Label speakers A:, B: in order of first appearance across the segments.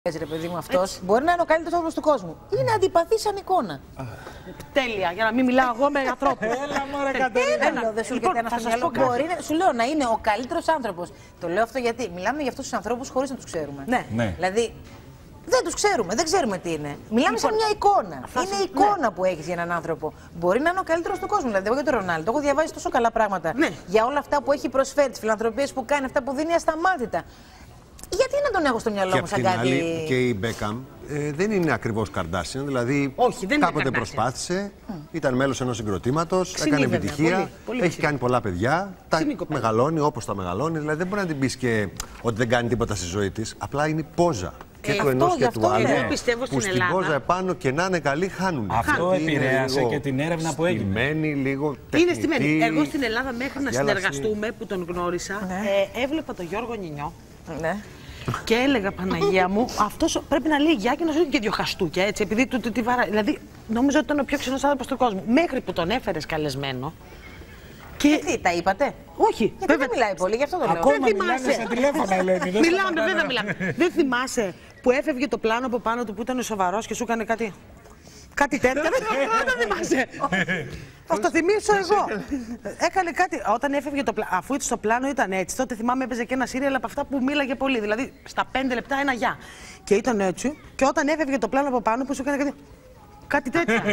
A: Ρε παιδί μου, αυτός μπορεί να είναι ο καλύτερος άνθρωπος του κόσμου. Είναι αντιπαθής σαν εικόνα.
B: Τέλεια, για να μην μιλάω εγώ με ανθρώπους.
C: Έλα μωρέ Κατερίνα.
A: Δεν σου έρχεται ένα στο μυαλό. Μπορεί, σου λέω, να είναι ο καλύτερος άνθρωπος. Το λέω αυτό γιατί μιλάμε για αυτούς τους ανθρώπους χωρίς να τους ξέρουμε.
B: Ναι.
A: Δηλαδή, δεν τους ξέρουμε, δεν ξέρουμε τι είναι. Μιλάμε σαν μια εικόνα. Είναι η εικόνα που έχεις για έναν άνθρωπο. Μπορεί να είναι ο καλύτερος του κόσμου. Δηλαδή, εγώ για τον Ρονάλντο έχω διαβάσει τόσο καλά πράγματα για όλα αυτά που έχει προσφέρει, τις φιλανθρωπίες που κάνει, αυτά που δίνει ασταμάτητα. Γιατί να τον έχω στο μυαλό μου σαν κάτι.
D: Και η Μπέκαμ δεν είναι ακριβώς Καρντάσιαν. Δηλαδή,
B: όχι, δεν
D: κάποτε
B: είναι
D: προσπάθησε, ήταν μέλος ενός συγκροτήματος, έκανε επιτυχία, έχει κάνει πολλά παιδιά. Τα μεγαλώνει όπως τα μεγαλώνει. Δηλαδή, δεν μπορεί να την πεις και ότι δεν κάνει τίποτα στη ζωή της. Απλά είναι πόζα. Και του ενός και του άλλου. Που στην πόζα επάνω και να είναι καλή, χάνουν.
C: Αυτό επηρέασε και την έρευνα που έγινε.
D: Στημένη, λίγο τεχνητή.
B: Είναι στημένη. Εγώ στην Ελλάδα μέχρι να συνεργαστούμε, που τον γνώρισα, έβλεπα τον Γιώργο Νινιό.
A: Ναι.
B: Και έλεγα, Παναγία μου, αυτός πρέπει να λέει γεια και να σου δίνει και δύο χαστούκια, έτσι, επειδή του τη βαρά. Δηλαδή, νόμιζα ότι ήταν ο πιο ξενός άνθρωπος του κόσμου. Μέχρι που τον έφερες καλεσμένο.
A: Και τι, τα είπατε?
B: Όχι.
A: Γιατί δεν μιλάει πολύ, γι' αυτό το λέω.
C: Ακόμα μιλάνε στα τηλέφωνα, Ελένη.
B: Μιλάμε, δεν θα μιλάμε. Δεν θυμάσαι που έφευγε το πλάνο από πάνω του που ήταν σοβαρός και σου έκανε κάτι. Κάτι τέτοιο. Δεν θυμάσαι. Θα το θυμίσω εγώ. Έκανε κάτι. Όταν έφευγε το πλάνο, αφού στο πλάνο ήταν έτσι, τότε θυμάμαι έπαιζε και ένα σύριαλ από αυτά που μίλαγε πολύ. Δηλαδή στα 5 λεπτά ένα γεια. Και ήταν έτσι. Και όταν έφευγε το πλάνο από πάνω που σου έκανε κάτι. Κάτι τέτοιο.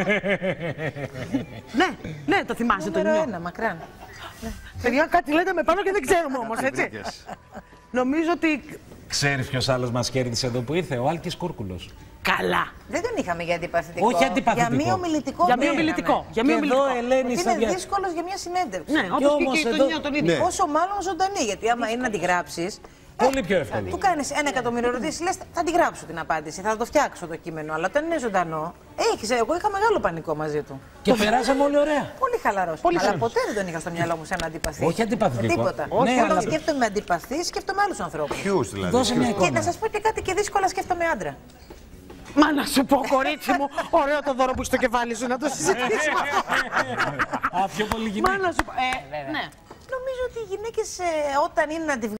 B: Ναι, το θυμάσαι το νιώ.
A: Ένα, μακράν.
B: Παιδιά, κάτι λέτε με πάνω και δεν ξέρουμε όμως, έτσι. Νομίζω ότι.
C: Ξέρεις ποιος άλλος μας κέρδισε εδώ που ήρθε? Ο Άλκης Κούρκουλος.
B: Καλά.
A: Δεν τον είχαμε για αντιπαθητικό.
C: Όχι αντιπαθητικό.
A: Για μη ομιλητικό.
B: Για μη ομιλητικό.
C: Εδώ, Ελένη,
A: είναι δύσκολος για μια συνέντευξη.
B: Ναι, όπως και τον ίδιο.
A: Όσο μάλλον ζωντανή, γιατί άμα είναι να τη γράψεις.
C: Πολύ πιο εύκολο.
A: Του κάνεις 1.000.000 ερωτήσεις, λες θα τη γράψω την απάντηση, θα το φτιάξω το κείμενο. Αλλά όταν είναι ζωντανό, εγώ είχα μεγάλο πανικό μαζί του.
C: Και περάσαμε όλοι ωραία.
A: Πολύ χαλαρός. Αλλά ποτέ δεν τον είχα στο μυαλό μου σαν αντιπαθή.
C: Όχι αντιπαθητικό.
A: Τίποτα.
C: Ναι,
A: όταν σκέφτομαι αντιπαθή, σκέφτομαι άλλους ανθρώπους.
D: Ποιους δηλαδή?
C: Δώσε μια εικόνα.
A: Και να σας πω και κάτι και δύσκολα σκέφτομαι άντρα.
B: Μα να σου πω, κορίτσι μου, ωραίο το δώρο που έχει στο κεφάλι σου, να το συζητήσουμε.
C: Α, πιο πολύ γυναίκα.
B: Μα να σου πω. Ναι.
A: Νομίζω ότι οι γυναίκες όταν είναι να τη